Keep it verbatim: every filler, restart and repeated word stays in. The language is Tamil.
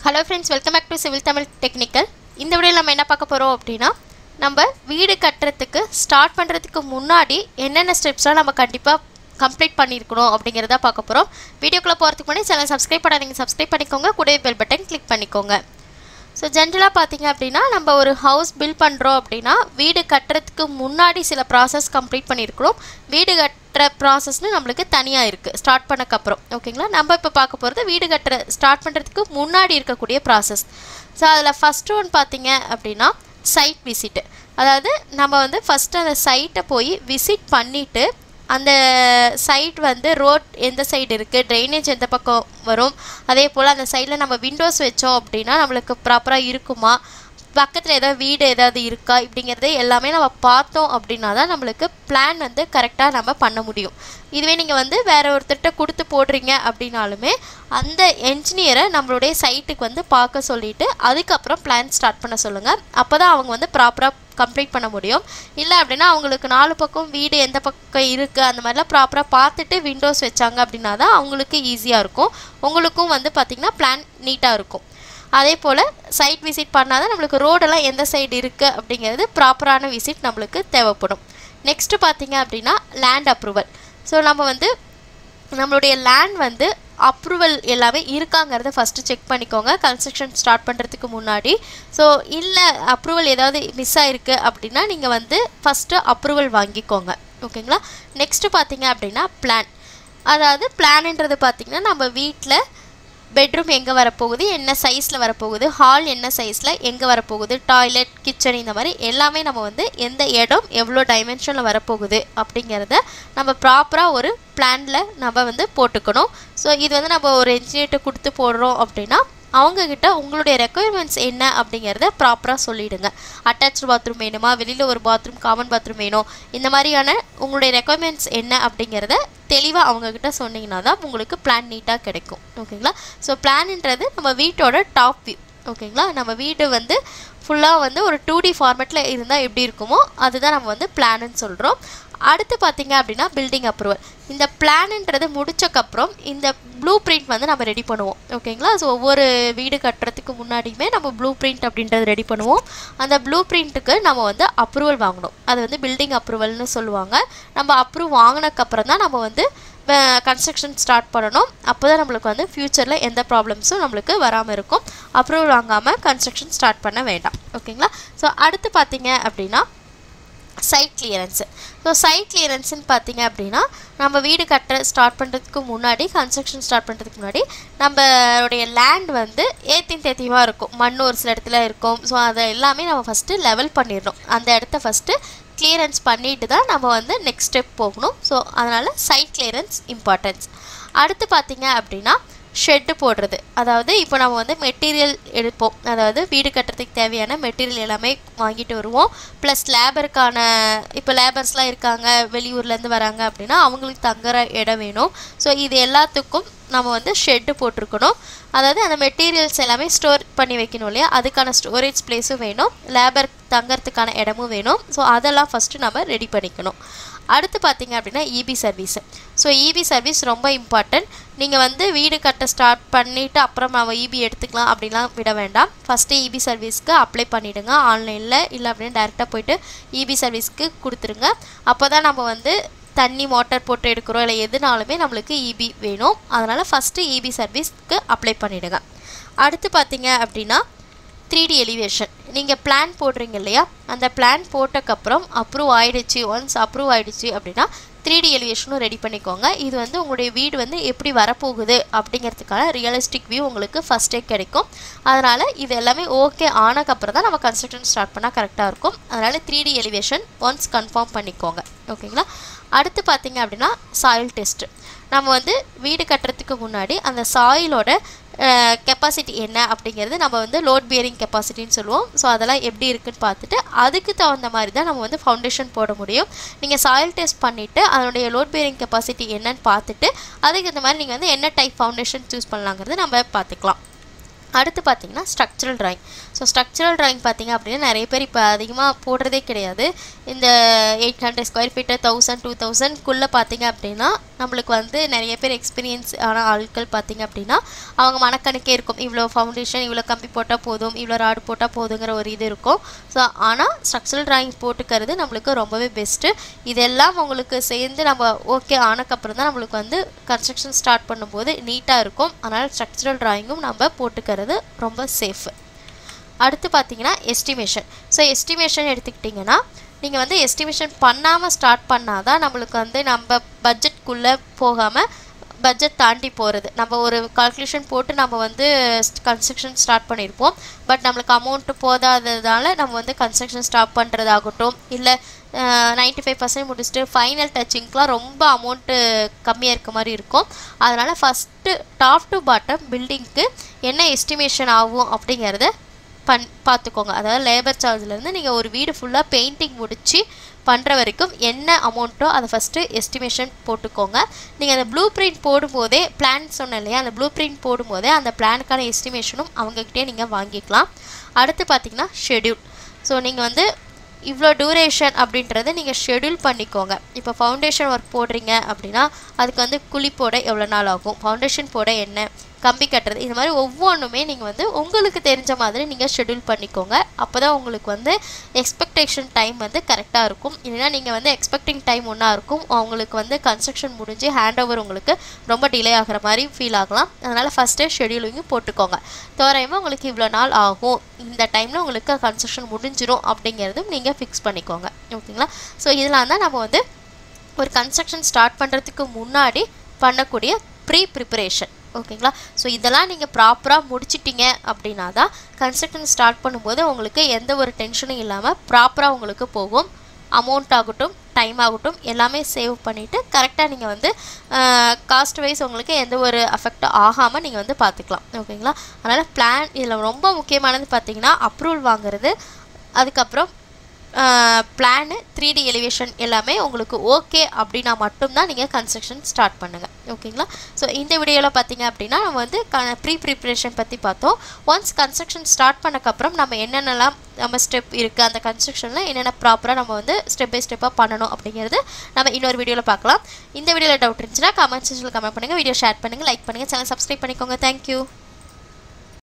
Hello friends, welcome back to Civil Tamil Technical. இந்த வீடியோல நம்ம என்ன பார்க்க போறோம் அப்படினா நம்ம வீடு கட்டறதுக்கு ஸ்டார்ட் பண்றதுக்கு முன்னாடி என்னென்ன ஸ்டெப்ஸ்லாம் நம்ம கண்டிப்பா கம்ப்ளீட் பண்ணிருக்கணும் அப்படிங்கறத பார்க்க போறோம். வீடியோக்குள்ள போறதுக்கு முன்னாடி சேனலை சப்ஸ்கிரைப் பண்ணாதீங்க, சப்ஸ்கிரைப் பண்ணிக்கோங்க, கூடவே பெல் பட்டன் கிளிக் பண்ணிக்கோங்க. So ஜெனரலா பாத்தீங்க அப்படினா நம்ம ஒரு ஹவுஸ் பில்ட் பண்றோம் அப்படினா வீடு கட்டறதுக்கு முன்னாடி சில process கம்ப்ளீட் பண்ணிருக்கோம். வீடு கட்டற processனு நமக்கு தனியா இருக்கு ஸ்டார்ட் பண்ணக்க அப்புறம். ஓகேங்களா? நம்ம இப்ப பார்க்க போறது வீடு கட்டற ஸ்டார்ட் பண்றதுக்கு முன்னாடி இருக்க கூடிய process. So அதுல first one பாத்தீங்க அப்படினா site visit. அதாவது நம்ம வந்து first அந்த சைட்ட போய் visit பண்ணிட்டு அந்த சைட் வந்து ரோட் எந்த சைடு இருக்கு, ட்ரைனேஜ் எந்த பக்கம் வரும், அதே போல அந்த சைடுல நம்ம விண்டோஸ் வெச்சோம் அப்படினா நமக்கு ப்ராப்பரா இருக்குமா, பக்கத்துல ஏதாவது வீடு ஏதாவது இருக்கா இப்படிங்கறது எல்லாமே நம்ம பார்த்தோம் அப்படினா தான் நமக்கு பிளான் வந்து கரெக்ட்டா நம்ம பண்ண முடியும். இதுவே நீங்க வந்து வேற ஒருத்தர்ட்ட கொடுத்து போடுறீங்க அப்படினாலுமே அந்த என்ஜினியரை நம்மளுடைய சைட்டுக்கு வந்து பார்க்க சொல்லிட்டு அதுக்கு அப்புறம் பிளான் ஸ்டார்ட் பண்ண சொல்லுங்க. அப்பதான் அவங்க வந்து ப்ராப்பரா கம்ப்ளீட் பண்ண முடியும். இல்ல அப்படினா அவங்களுக்கு நாலு பக்கம் வீடு எந்த பக்கம் இருக்கு அந்த மாதிரிலாம் ப்ராப்பரா பார்த்துட்டு விண்டோஸ் வெச்சாங்க அப்படினா தான் அவங்களுக்கு ஈஸியா இருக்கும். உங்களுக்கும் வந்து பாத்தீங்கன்னா பிளான் நீட்டா இருக்கும். அதே போல சைட் விசிட் பண்ணாதான் நமக்கு ரோடெல்லாம் எந்த சைடு இருக்கு அப்படிங்கிறது ப்ராப்பரான விசிட் நமக்கு தேவைப்படும். நெக்ஸ்ட் பாத்தீங்க அப்படினா லேண்ட் அப்ரூவல். ஸோ நம்ம வந்து நம்மளுடைய லேண்ட் வந்து அப்ரூவல் எல்லாமே இருக்காங்கிறத ஃபஸ்ட்டு செக் பண்ணிக்கோங்க கன்ஸ்ட்ரக்ஷன் ஸ்டார்ட் பண்ணுறதுக்கு முன்னாடி. ஸோ இல்லை அப்ரூவல் ஏதாவது மிஸ் ஆகிருக்கு அப்படின்னா நீங்கள் வந்து ஃபஸ்ட்டு அப்ரூவல் வாங்கிக்கோங்க. ஓகேங்களா? நெக்ஸ்ட்டு பார்த்தீங்க அப்படின்னா பிளான். அதாவது பிளான்ன்றது பார்த்திங்கன்னா நம்ம வீட்டில் பெட்ரூம் எங்கே வரப்போகுது, என்ன சைஸில் வரப்போகுது, ஹால் என்ன சைஸில் எங்கே வரப்போகுது, டாய்லெட், கிச்சன் இந்த மாதிரி எல்லாமே நம்ம வந்து எந்த இடம் எவ்வளோ டைமென்ஷனில் வரப்போகுது அப்படிங்கிறத நம்ம ப்ராப்பராக ஒரு பிளானில் நம்ம வந்து போட்டுக்கணும். ஸோ இது வந்து நம்ம ஒரு என்ஜினியர்கிட்ட கொடுத்து போடுறோம் அப்படின்னா அவங்கக்கிட்ட உங்களுடைய ரெக்குயர்மெண்ட்ஸ் என்ன அப்படிங்கிறத ப்ராப்பராக சொல்லிவிடுங்க. அட்டாச்சு பாத்ரூம் வேணுமா, வெளியில் ஒரு பாத்ரூம் காமன் பாத்ரூம் வேணும், இந்த மாதிரியான உங்களுடைய ரெக்குயர்மெண்ட்ஸ் என்ன அப்படிங்கிறத தெளிவாக அவங்கக்கிட்ட சொன்னீங்கன்னா தான் உங்களுக்கு பிளான் நீட்டாக கிடைக்கும். ஓகேங்களா? ஸோ பிளான்ன்றது நம்ம வீட்டோட டாப் வியூ. ஓகேங்களா? நம்ம வீடு வந்து ஃபுல்லாக வந்து ஒரு டூ டி ஃபார்மேட்டில் இருந்தால் எப்படி இருக்குமோ அதுதான் நம்ம வந்து பிளான்னு சொல்கிறோம். அடுத்து பார்த்தீங்க அப்படின்னா பில்டிங் அப்ரூவல். இந்த பிளான்ன்றது முடிச்சக்கப்புறம் இந்த ப்ளூ பிரிண்ட் வந்து நம்ம ரெடி பண்ணுவோம். ஓகேங்களா? ஸோ ஒவ்வொரு வீடு கட்டுறதுக்கு முன்னாடியுமே நம்ம ப்ளூ பிரிண்ட் அப்படின்றது ரெடி பண்ணுவோம். அந்த ப்ளூ பிரிண்ட்டுக்கு நம்ம வந்து அப்ரூவல் வாங்கணும். அது வந்து பில்டிங் அப்ரூவல்னு சொல்லுவாங்க. நம்ம அப்ரூவ் வாங்கினக்கப்புறம் தான் நம்ம வந்து கன்ஸ்ட்ரக்ஷன் ஸ்டார்ட் பண்ணணும். அப்போ தான் நம்மளுக்கு வந்து ஃப்யூச்சரில் எந்த ப்ராப்ளம்ஸும் நம்மளுக்கு வராமல் இருக்கும். அப்ரூவல் வாங்காமல் கன்ஸ்ட்ரக்ஷன் ஸ்டார்ட் பண்ண வேண்டாம். ஓகேங்களா? ஸோ அடுத்து பார்த்தீங்க அப்படின்னா சைட் கிளியரன்ஸு. ஸோ சைட் கிளியரன்ஸுன்னு பார்த்தீங்க அப்படின்னா நம்ம வீடு கட்ட ஸ்டார்ட் பண்ணுறதுக்கு முன்னாடி கன்ஸ்ட்ரக்ஷன் ஸ்டார்ட் பண்ணுறதுக்கு முன்னாடி நம்மளுடைய லேண்ட் வந்து ஏத்தின் தேத்தியமாக இருக்கும், மண் ஒரு சில இடத்துல இருக்கும். ஸோ அதை எல்லாமே நம்ம ஃபஸ்ட்டு லெவல் பண்ணிடணும். அந்த இடத்த ஃபஸ்ட்டு கிளியரன்ஸ் பண்ணிட்டு தான் நம்ம வந்து நெக்ஸ்ட் ஸ்டெப் போகணும். ஸோ அதனால் சைட் கிளியரன்ஸ் இம்பார்ட்டன்ஸ். அடுத்து பார்த்தீங்க அப்படின்னா ஷெட்டு போடுறது. அதாவது இப்போ நம்ம வந்து மெட்டீரியல் எடுப்போம், அதாவது வீடு கட்டுறதுக்கு தேவையான மெட்டீரியல் எல்லாமே வாங்கிட்டு வருவோம். ப்ளஸ் லேபருக்கான இப்போ லேபர்ஸ்லாம் இருக்காங்க வெளியூர்லேருந்து வராங்க அப்படின்னா அவங்களுக்கு தங்குற இடம் வேணும். ஸோ இது எல்லாத்துக்கும் நம்ம வந்து ஷெட்டு போட்டிருக்கணும். அதாவது அந்த மெட்டீரியல்ஸ் எல்லாமே ஸ்டோர் பண்ணி வைக்கணும் இல்லையா, அதுக்கான ஸ்டோரேஜ் பிளேஸும் வேணும், லேபர் தங்கறதுக்கான இடமும் வேணும். ஸோ அதெல்லாம் ஃபஸ்ட்டு நம்ம ரெடி பண்ணிக்கணும். அடுத்து பார்த்தீங்க அப்படின்னா EB service. So EB service ரொம்ப இம்பார்ட்டன்ட். நீங்கள் வந்து வீடு கட்ட ஸ்டார்ட் பண்ணிவிட்டு அப்புறம் நம்ம இபி எடுத்துக்கலாம் அப்படின்லாம் விட வேண்டாம். ஃபஸ்ட்டு இபி சர்வீஸ்க்கு அப்ளை பண்ணிவிடுங்க ஆன்லைனில், இல்லை அப்படின்னு டேரெக்டாக போய்ட்டு இபி சர்வீஸ்க்கு கொடுத்துருங்க. அப்போ தான் நம்ம வந்து தண்ணி மோட்டார் போட்டு எடுக்கிறோம் இல்லை எதுனாலுமே நம்மளுக்கு இபி வேணும். அதனால் ஃபஸ்ட்டு இபி சர்வீஸ்க்கு அப்ளை பண்ணிவிடுங்க. அடுத்து பார்த்தீங்க அப்படின்னா த்ரீ டி எலிவேஷன். நீங்கள் பிளான் போடுறீங்க இல்லையா, அந்த பிளான் போட்டக்கப்புறம் அப்ரூவ் ஆகிடுச்சு, ஒன்ஸ் அப்ரூவ் ஆகிடுச்சு அப்படின்னா த்ரீ டி எலிவேஷனும் ரெடி பண்ணிக்கோங்க. இது வந்து உங்களுடைய வீடு வந்து எப்படி வரப்போகுது அப்படிங்கிறதுக்கான ரியலிஸ்டிக் வியூ உங்களுக்கு ஃபஸ்ட்டே கிடைக்கும். அதனால் இது எல்லாமே ஓகே ஆனக்கப்புறம் தான் நம்ம கன்ஸ்ட்ரக்ஷன் ஸ்டார்ட் பண்ணால் கரெக்டாக இருக்கும். அதனால் three D elevation once confirm பண்ணிக்கோங்க. ஓகேங்களா? அடுத்து பார்த்தீங்க அப்படின்னா சாயில் டெஸ்ட்டு. நம்ம வந்து வீடு கட்டுறதுக்கு முன்னாடி அந்த சாயிலோட கெப்பாசிட்டி என்ன அப்படிங்கிறது நம்ம வந்து லோட் பியரிங் கெப்பாசிட்டின்னு சொல்லுவோம். ஸோ அதெல்லாம் எப்படி இருக்குன்னு பார்த்துட்டு அதுக்கு தகுந்த மாதிரி தான் நம்ம வந்து ஃபவுண்டேஷன் போட முடியும். நீங்கள் சாயில் டெஸ்ட் பண்ணிவிட்டு அதனுடைய லோட் பியரிங் கெப்பாசிட்டி என்னன்னு பார்த்துட்டு அதுக்கு இந்த மாதிரி நீங்கள் வந்து என்ன டைப் ஃபவுண்டேஷன் சூஸ் பண்ணலாங்கிறது நம்ம பார்த்துக்கலாம். அடுத்து பார்த்தீங்கன்னா ஸ்ட்ரக்சரல் ட்ராயிங். ஸோ ஸ்ட்ரக்சரல் ட்ராயிங் பார்த்தீங்க அப்படின்னா நிறைய பேர் இப்போ அதிகமாக போடுறதே கிடையாது. இந்த eight hundred square feet thousand two தௌசண்ட்குள்ளே பார்த்தீங்க அப்படின்னா நம்மளுக்கு வந்து நிறைய பேர் எக்ஸ்பீரியன்ஸ் ஆன ஆட்கள் பார்த்திங்க அப்படின்னா அவங்க மனக்கணக்கே இருக்கும், இவ்வளோ ஃபவுண்டேஷன் இவ்வளோ கம்பி போட்டால் போதும், இவ்வளோ ராடு போட்டால் போதுங்கிற ஒரு இது இருக்கும். ஸோ ஆனால் ஸ்ட்ரக்சரல் டிராயிங் போட்டுக்கிறது நம்மளுக்கு ரொம்பவே பெஸ்ட்டு. இதெல்லாம் உங்களுக்கு சேர்ந்து நம்ம ஓகே ஆனக்கப்புறம் தான் நம்மளுக்கு வந்து கன்ஸ்ட்ரக்ஷன் ஸ்டார்ட் பண்ணும்போது நீட்டாக இருக்கும். அதனால் ஸ்ட்ரக்சரல் டிராயிங்கும் நம்ம போட்டுக்கிறது ரொம்ப சேஃபு. அடுத்து பார்த்தீங்கன்னா எஸ்டிமேஷன். ஸோ எஸ்டிமேஷன் எடுத்துக்கிட்டிங்கன்னா நீங்கள் வந்து எஸ்டிமேஷன் பண்ணாமல் ஸ்டார்ட் பண்ணால் தான் நம்மளுக்கு வந்து நம்ம பட்ஜெட்குள்ளே போகாமல் பட்ஜெட் தாண்டி போகிறது. நம்ம ஒரு கால்குலேஷன் போட்டு நம்ம வந்து கன்ஸ்ட்ரக்ஷன் ஸ்டார்ட் பண்ணியிருப்போம், பட் நம்மளுக்கு அமௌண்ட்டு போதாததால் நம்ம வந்து கன்ஸ்ட்ரக்ஷன் ஸ்டாப் பண்ணுறதாகட்டும், இல்லை நைன்ட்டி ஃபைவ் பர்சன்ட் முடிச்சுட்டு ஃபைனல் டச்சிங்க்கெலாம் ரொம்ப அமௌண்ட்டு கம்மியாக இருக்க மாதிரி இருக்கும். அதனால் ஃபஸ்ட்டு டாப் டு பாட்டம் பில்டிங்க்கு என்ன எஸ்டிமேஷன் ஆகும் அப்படிங்கிறத பண் பார்த்துக்கோங்க. அதாவது லேபர் சார்ஜ்லேருந்து நீங்கள் ஒரு வீடு ஃபுல்லாக பெயிண்டிங் முடித்து பண்ணுற வரைக்கும் என்ன அமௌண்ட்டோ அதை ஃபஸ்ட்டு எஸ்டிமேஷன் போட்டுக்கோங்க. நீங்கள் அந்த ப்ளூ பிரிண்ட் போடும்போதே பிளான் சொன்னேன் இல்லையா, அந்த ப்ளூ பிரிண்ட் போடும்போதே அந்த பிளானுக்கான எஸ்டிமேஷனும் அவங்கக்கிட்டே நீங்கள் வாங்கிக்கலாம். அடுத்து பார்த்திங்கன்னா ஷெட்யூல். ஸோ நீங்கள் வந்து இவ்வளோ டூரேஷன் அப்படின்றத நீங்கள் ஷெட்யூல் பண்ணிக்கோங்க. இப்போ ஃபவுண்டேஷன் ஒர்க் போடுறீங்க அப்படின்னா அதுக்கு வந்து குழி போட எவ்வளோ நாள் ஆகும், ஃபவுண்டேஷன் போட என்ன, கம்பி கட்டுறது, இது மாதிரி ஒவ்வொன்றுமே நீங்கள் வந்து உங்களுக்கு தெரிஞ்ச மாதிரி நீங்கள் ஷெட்யூல் பண்ணிக்கோங்க. அப்போ தான் உங்களுக்கு வந்து எக்ஸ்பெக்டேஷன் டைம் வந்து கரெக்டாக இருக்கும். இல்லைனா நீங்கள் வந்து எக்ஸ்பெக்டிங் டைம் ஒன்றா இருக்கும், அவங்களுக்கு வந்து கன்ஸ்ட்ரக்ஷன் முடிஞ்சு ஹேண்ட் ஓவர் உங்களுக்கு ரொம்ப டிலே ஆகிற மாதிரி ஃபீல் ஆகலாம். அதனால் ஃபஸ்ட்டே ஷெட்யூலிங்கும் போட்டுக்கோங்க. தோராயமாக உங்களுக்கு இவ்வளோ நாள் ஆகும், இந்த டைமில் உங்களுக்கு கன்ஸ்ட்ரக்ஷன் முடிஞ்சிடும் அப்படிங்கிறதும் நீங்கள் ஃபிக்ஸ் பண்ணிக்கோங்க. ஓகேங்களா? ஸோ இதெல்லாம் தான் நம்ம வந்து ஒரு கன்ஸ்ட்ரக்ஷன் ஸ்டார்ட் பண்ணுறதுக்கு முன்னாடி பண்ணக்கூடிய ப்ரீ ப்ரிப்பரேஷன். ஓகேங்களா? ஸோ இதெல்லாம் நீங்கள் ப்ராப்பராக முடிச்சிட்டிங்க அப்படின்னா தான் கன்ஸ்ட்ரக்ஷன் ஸ்டார்ட் பண்ணும்போது உங்களுக்கு எந்த ஒரு டென்ஷனும் இல்லாமல் ப்ராப்பராக உங்களுக்கு போகும். அமௌண்ட் ஆகட்டும், டைம் ஆகட்டும், எல்லாமே சேவ் பண்ணிவிட்டு கரெக்டாக நீங்கள் வந்து காஸ்ட் வைஸ் உங்களுக்கு எந்த ஒரு அஃபெக்டும் ஆகாமல் நீங்கள் வந்து பார்த்துக்கலாம். ஓகேங்களா? அதனால் பிளான் இதில் ரொம்ப முக்கியமானது பார்த்திங்கன்னா அப்ரூவல் வாங்குறது, அதுக்கப்புறம் பிளானு, த்ரீ டி எலிவேஷன் எல்லாமே உங்களுக்கு ஓகே அப்படின்னா மட்டும்தான் நீங்கள் கன்ஸ்ட்ரக்ஷன் ஸ்டார்ட் பண்ணுங்கள். ஓகேங்களா? ஸோ இந்த வீடியோவில் பார்த்தீங்க அப்படின்னா நம்ம வந்து க ப்ரீ ப்ரிப்ரேஷன் பற்றி பார்த்தோம். ஒன்ஸ் கன்ஸ்ட்ரக்ஷன் ஸ்டார்ட் பண்ணக்கப்புறம் நம்ம என்னென்னலாம் நம்ம ஸ்டெப் இருக்குது, அந்த கன்ஸ்ட்ரக்ஷனில் என்னென்ன ப்ராப்பராக நம்ம வந்து ஸ்டெப் பை ஸ்டெப்பாக பண்ணணும் அப்படிங்கிறது நம்ம இன்னொரு வீடியோவில் பார்க்கலாம். இந்த வீடியோவில் டவுட் இருந்துச்சுன்னா கமெண்ட் செக்ஷனில் கமெண்ட் பண்ணுங்கள், வீடியோ ஷேர் பண்ணுங்கள், லைக் பண்ணுங்கள், சேனல் சப்ஸ்கிரைப் பண்ணிக்கோங்க. தேங்க்யூ.